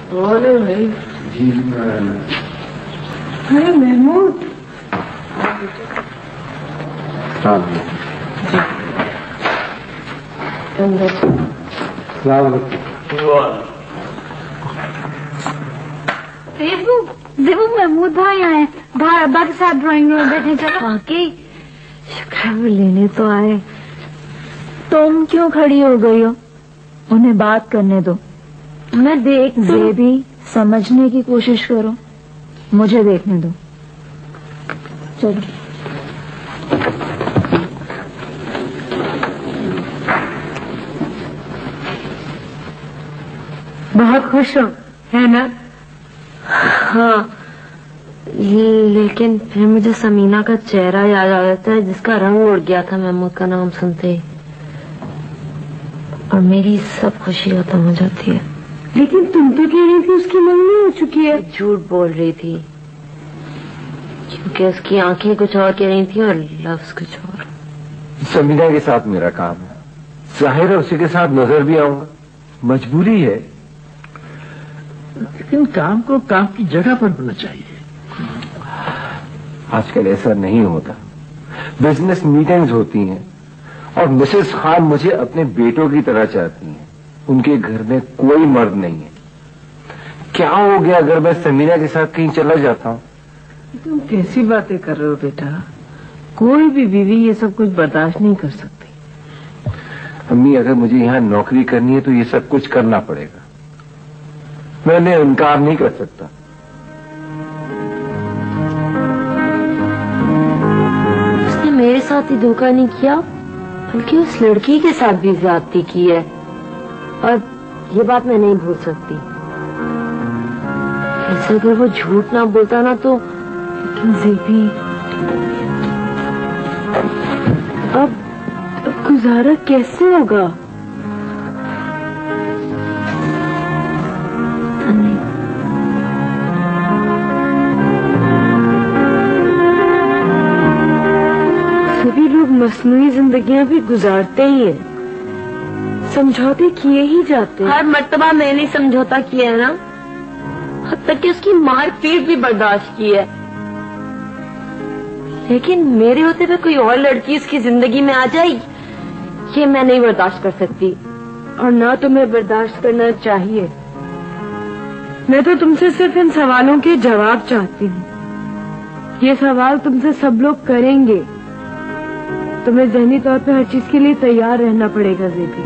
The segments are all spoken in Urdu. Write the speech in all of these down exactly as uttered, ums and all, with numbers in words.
بولے بھائی. ارے محمود دیکھو محمود بھائی آئے باہر ابا کے ساتھ ڈرائنگ روم میں بیٹھے. چلو واقعی شکر وہ لینے تو آئے. تم کیوں کھڑی ہو گئی ہو؟ انہیں بات کرنے دو. میں دیکھ بھی سمجھنے کی کوشش کرو. مجھے دیکھنے دو. چلو. بہت خوش ہو ہے نا؟ ہاں، لیکن پھر مجھے سمینا کا چہرہ یاد آ جاتا ہے جس کا رنگ اڑ گیا تھا محمود کا نام سنتے ہی، اور میری سب خوشی ختم ہو جاتی ہے. لیکن تم تو کہہ رہی تھی اس کی منگنی ہو چکی ہے. جھوٹ بول رہی تھی کیونکہ اس کی آنکھیں کچھ اور کہہ رہی تھیں اور لفظ کچھ اور. سمینا کے ساتھ میرا کام ہے، ظاہر ہے اسی کے ساتھ نظر بھی آؤں گا، مجبوری ہے. لیکن کام کو کام کی جگہ پر ہونا چاہیے. آج کل ایسا نہیں ہوتا. بزنس میٹنگز ہوتی ہیں اور مسز خان مجھے اپنے بیٹوں کی طرح چاہتی ہیں. ان کے گھر میں کوئی مرد نہیں ہے. کیا ہو گیا اگر میں سمینا کے ساتھ کہیں چلا جاتا ہوں؟ تم کیسی باتیں کر رہے ہو بیٹا؟ کوئی بھی بیوی یہ سب کچھ برداشت نہیں کر سکتی. امی اگر مجھے یہاں نوکری کرنی ہے تو یہ سب کچھ کرنا پڑے گا. میں نے انکار نہیں کر سکتا. اس نے میرے ساتھ ہی دھوکہ نہیں کیا بلکہ اس لڑکی کے ساتھ بھی زیادتی کی ہے، اور یہ بات میں نہیں بھول سکتی. ایسے اگر وہ جھوٹ نہ بولتا نا تو لیکن زیبی اب گزارا کیسے ہوگا؟ سبھی لوگ مصنوعی زندگیاں بھی گزارتے ہی ہیں، سمجھوتے کیے ہی جاتے ہیں. ہر مرتبہ میں نے سمجھوتا کیا ہے نا، حتیٰ کہ اس کی مار پیٹ بھی برداشت کی ہے. لیکن میرے ہوتے ہوئے کوئی اور لڑکی اس کی زندگی میں آ جائے یہ میں نہیں برداشت کر سکتی. اور نہ تمہیں برداشت کرنا چاہیے. میں تو تم سے صرف ان سوالوں کے جواب چاہتی ہوں. یہ سوال تم سے سب لوگ کریں گے. تمہیں ذہنی طور پہ ہر چیز کے لیے تیار رہنا پڑے گا زیبی.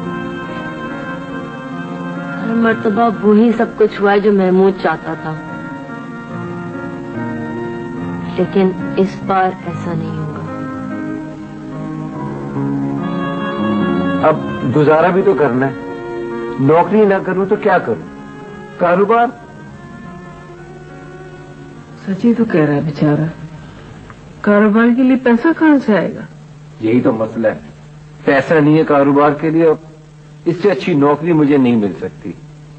ہر مرتبہ وہی سب کچھ ہوا ہے جو محمود چاہتا تھا، لیکن اس بار ایسا نہیں ہوگا. اب گزارا بھی تو کرنا ہے. نوکری نہ کروں تو کیا کروں؟ کاروبار. سچی تو کہہ رہا ہے بیچارہ. کاروبار کے لیے پیسہ کہاں سے آئے گا؟ یہی تو مسئلہ ہے. پیسہ نہیں ہے کاروبار کے لیے. اس سے اچھی نوکری مجھے نہیں مل سکتی.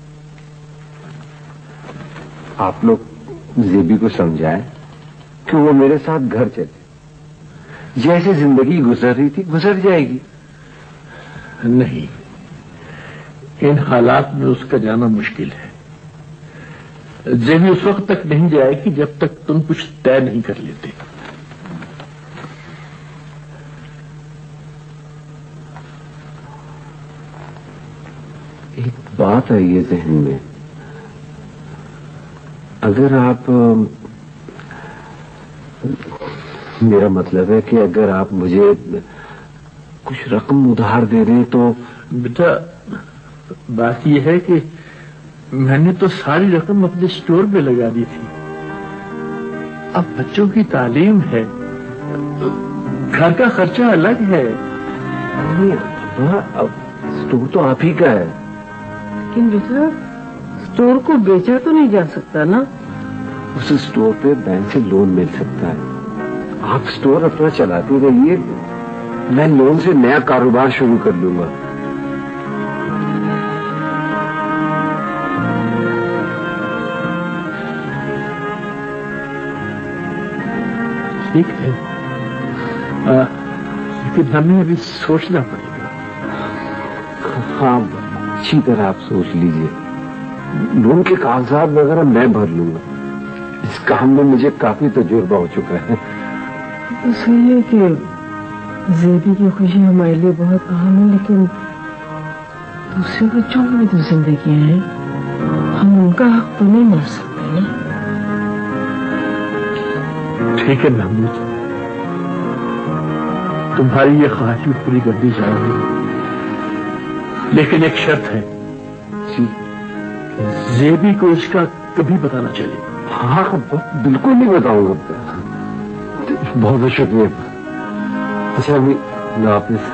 آپ لوگ زیبی کو سمجھائیں کہ وہ میرے ساتھ گھر چلے. جیسے زندگی گزر رہی تھی گزر جائے گی. نہیں، ان حالات میں اس کا جانا مشکل ہے. زیبی اس وقت تک نہیں جائے گی جب تک تم کچھ طے نہیں کر لیتے. ایک بات ہے یہ ذہن میں، اگر آپ، میرا مطلب ہے کہ اگر آپ مجھے کچھ رقم ادھار دے دیں تو. بیٹا بات یہ ہے کہ میں نے تو ساری رقم اپنے اسٹور پہ لگا دی تھی. اب بچوں کی تعلیم ہے، گھر کا خرچہ الگ ہے. اب اسٹور تو آپ ہی کا ہے. لیکن بیٹا اسٹور کو بیچا تو نہیں جا سکتا نا. اس اسٹور پہ بینک سے لون مل سکتا ہے. آپ اسٹور اپنا چلاتے رہیے، میں لون سے نیا کاروبار شروع کر لوں گا. ٹھیک ہے، لیکن ہمیں ابھی سوچنا پڑے گا. ہاں اچھی طرح آپ سوچ لیجئے. لون کے کاغذات وغیرہ میں بھر لوں گا، اس کام میں مجھے کافی تجربہ ہو چکا ہے۔ تو صحیح ہے کہ زیبی کی خوشی ہمارے لیے بہت اہم ہے، لیکن دوسرے بچوں کی بھی تو زندگیاں ہیں، ہم ان کا حق تو نہیں مار سکتے نا۔ ٹھیک ہے محمود، تمہاری یہ خواہش بھی پوری کر دی جائے گی، لیکن ایک شرط ہے، زیبی کو اس کا کبھی پتا نہ چلے۔ ہاں بالکل نہیں بتاؤں گا۔ بہت بہت شکریہ۔ اچھا ابھی اللہ حافظ۔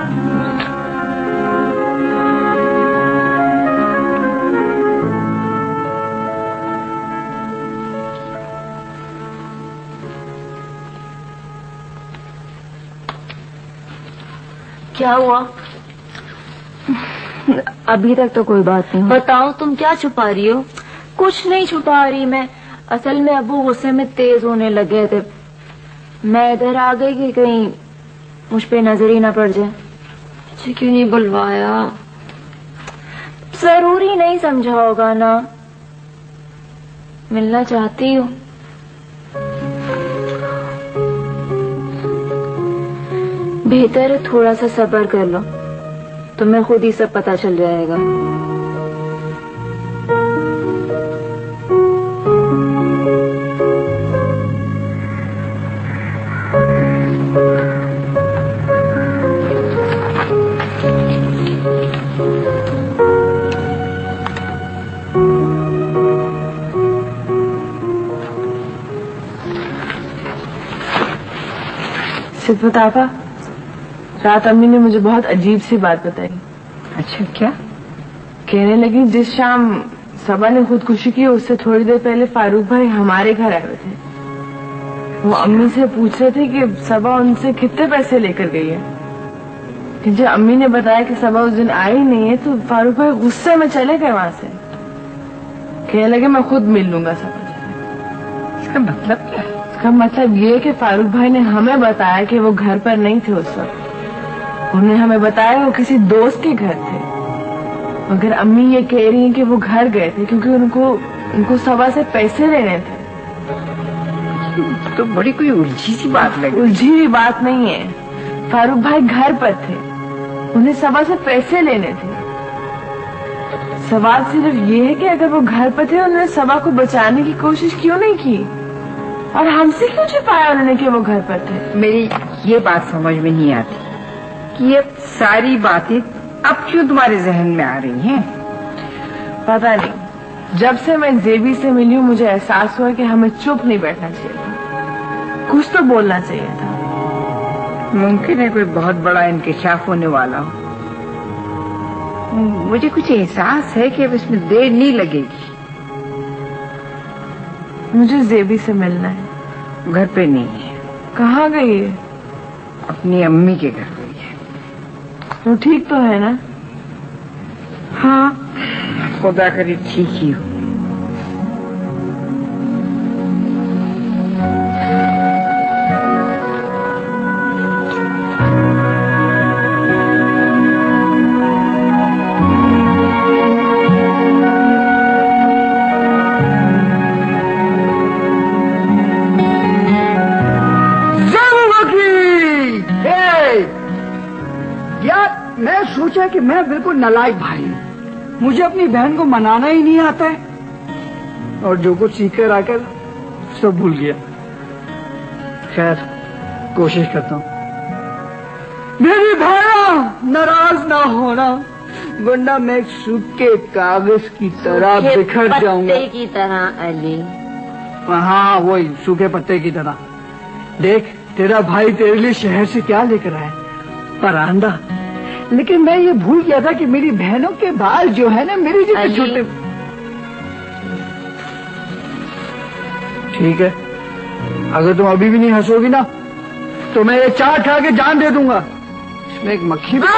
کیا ہوا؟ ابھی تک تو کوئی بات نہیں۔ بتاؤ تم کیا چھپا رہی ہو؟ کچھ نہیں چھپا رہی میں، اصل میں ابو غصے میں تیز ہونے لگے تھے، میں ادھر آ گئی کہ کہیں مجھ پہ نظر ہی نہ پڑ جائے۔ مجھے کیوں نہیں بلوایا؟ ضروری نہیں سمجھا ہوگا نا، ملنا چاہتی ہوں۔ بہتر ہے تھوڑا سا صبر کر لو، تمہیں خود ہی سب پتا چل جائے گا۔ صدفت آپا، رات امی نے مجھے بہت عجیب سی بات بتائی۔ اچھا کیا؟ کہنے لگی جس شام صبا نے خودکشی کی اس سے تھوڑی دیر پہلے فاروق بھائی ہمارے گھر آئے ہوئے تھے۔ وہ امی سے پوچھ رہے تھے کہ صبا ان سے کتنے پیسے لے کر گئی ہے، کہ جب امی نے بتایا کہ صبا اس دن آئی نہیں ہے تو فاروق بھائی غصے میں چلے گئے وہاں سے، کہنے لگے میں خود مل لوں گا صبا سے۔ اس کا مطلب کیا ہے؟ اس کا مطلب یہ کہ فاروق بھائی نے ہمیں بتایا کہ وہ گھر پر نہیں تھے اس وقت، انہوں نے ہمیں بتایا وہ کسی دوست کے گھر تھے، مگر امی یہ کہہ رہی ہیں کہ وہ گھر گئے تھے کیونکہ ان کو ان کو صبا سے پیسے لینے تھے۔ تو بڑی کوئی الجھی سی بات لگی۔ الجھی ہوئی بات نہیں ہے، فاروق بھائی گھر پر تھے، انہیں صبا سے پیسے لینے تھے۔ سوال صرف یہ ہے کہ اگر وہ گھر پر تھے انہوں نے صبا کو بچانے کی کوشش کیوں نہیں کی، اور ہم سے کیوں چھپایا انہوں نے کہ وہ گھر پر تھے؟ میری یہ بات سمجھ میں نہیں آتی کہ یہ ساری باتیں اب کیوں تمہارے ذہن میں آ رہی ہیں؟ پتا نہیں، جب سے میں زیبی سے ملی ہوں مجھے احساس ہوا کہ ہمیں چپ نہیں بیٹھنا چاہیے تھا، کچھ تو بولنا چاہیے تھا۔ ممکن ہے کوئی بہت بڑا انکشاف ہونے والا ہو، مجھے کچھ احساس ہے کہ اب اس میں دیر نہیں لگے گی۔ مجھے زیبی سے ملنا ہے۔ گھر پہ نہیں ہے، کہاں گئی ہے؟ اپنی امی کے گھر گئی ہے۔ وہ ٹھیک تو ہے نا؟ ہاں خدا کرے ٹھیک ہی ہو۔ سوچا کہ میں بالکل نالائق بھائی ہوں، مجھے اپنی بہن کو منانا ہی نہیں آتا ہے، اور جو کچھ سیکھ کر آ کر سب بھول گیا۔ خیر کوشش کرتا ہوں۔ میری بھائی ناراض نہ ہونا، ورنہ میں ایک سوکھے کاغذ کی طرح بکھر جاؤں گا۔ پتے کی طرح علی۔ ہاں وہی سوکھے پتے کی طرح۔ دیکھ تیرا بھائی تیرے لیے شہر سے کیا لے کر آیا، پراندہ، لیکن میں یہ بھول گیا تھا کہ میری بہنوں کے بال جو ہے نا میری جتنے چھوٹے۔ ٹھیک ہے، اگر تم ابھی بھی نہیں ہنسو گی نا تو میں یہ چار کھا کے جان دے دوں گا۔ اس میں ایک مکھی بھی۔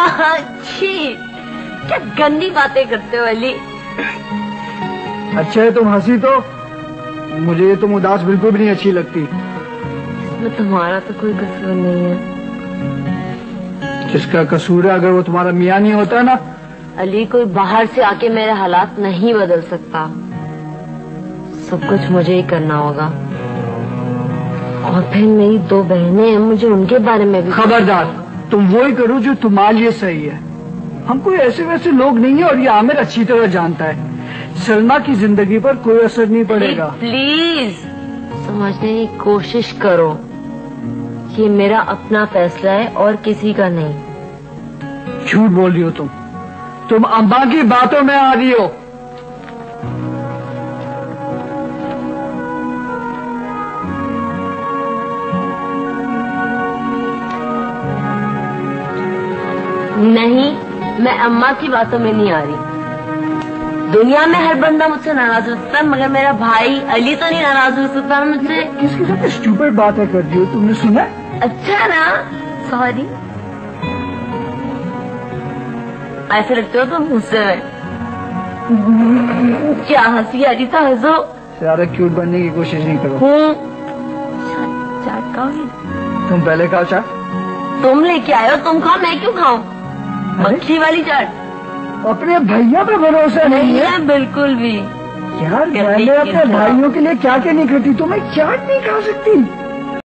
کیا گندی باتیں کرتے ہو علی۔ اچھا ہے تم ہنسی تو، مجھے یہ تم اداس بالکل بھی نہیں اچھی لگتی۔ اس میں تمہارا تو کوئی قصور نہیں ہے۔ جس کا قصور ہے اگر وہ تمہارا میاں نہیں ہوتا نا علی کوئی باہر سے آ کے میرے حالات نہیں بدل سکتا، سب کچھ مجھے ہی کرنا ہوگا. اور پھر میری دو بہنیں ہیں، مجھے ان کے بارے میں بھی. خبردار، تم وہی کرو جو تمہارے لیے صحیح ہے. ہم کوئی ایسے ویسے لوگ نہیں ہیں اور یہ عامر اچھی طرح جانتا ہے. سلما کی زندگی پر کوئی اثر نہیں پڑے گا. پلیز سمجھنے کی کوشش کرو، یہ میرا اپنا فیصلہ ہے اور کسی کا نہیں. جھوٹ بول رہی ہو تم تم امبا کی باتوں میں آ رہی ہو. نہیں، میں اماں کی باتوں میں نہیں آ رہی. دنیا میں ہر بندہ مجھ سے ناراض ہو سکتا ہے مگر میرا بھائی علی تو نہیں ناراض ہو سکتا مجھ سے. کس کے ساتھ اسٹوپڈ باتیں کر رہی ہو؟ تم نے سنا؟ اچھا نا، سوری. ایسے لگتے ہو تم مجھ سے. کیا ہنسی آ رہی تھا، ہنسو. زیادہ کیوٹ بننے کی کوشش نہیں کرو. ہوں چاٹ کھاؤ گی؟ تم پہلے کھاؤ چاٹ. تم لے کے آئے ہو، تم کھاؤ، میں کیوں کھاؤں؟ مکھی والی چاٹ. اپنے بھیا پہ بھروسہ نہیں ہے بالکل بھی. یار میں نے اپنے بھائیوں کے لیے کیا کیا نہیں کرتی، تو میں چاٹ نہیں کھا سکتی.